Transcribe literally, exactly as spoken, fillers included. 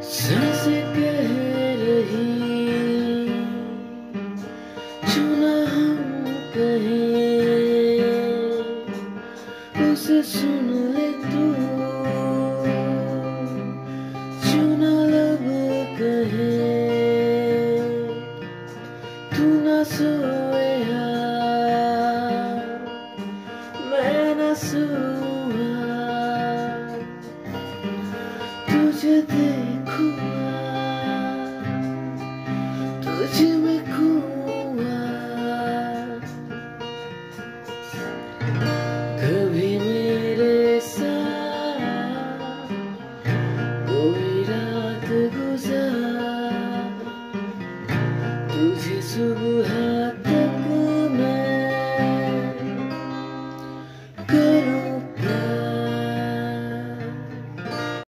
सांसें कह रही चुना हम कहें उसे सुन ले तू चुना लब कहे तू ना सोया मैं न सोया तुझे देखूं